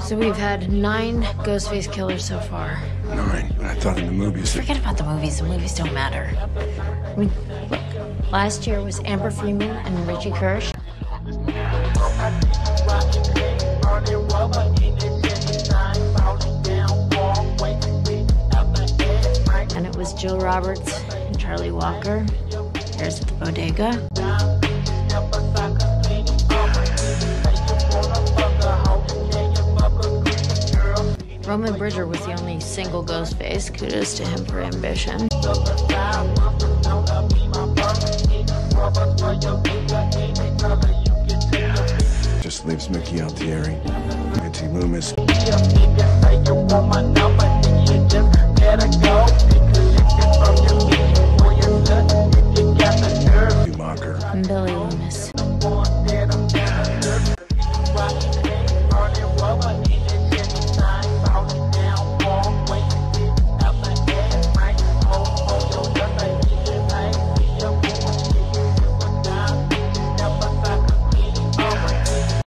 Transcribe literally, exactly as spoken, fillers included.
So we've had nine Ghostface Killers so far. Nine? I thought in the movies... Forget about the movies. The movies don't matter. I mean, look. Last year was Amber Freeman and Richie Kirsch. And it was Jill Roberts and Charlie Walker. There's at the bodega. Roman Bridger was the only single Ghostface. Kudos to him for ambition. Just leaves Mickey Altieri, Auntie Loomis. Mocker. And Billy Loomis.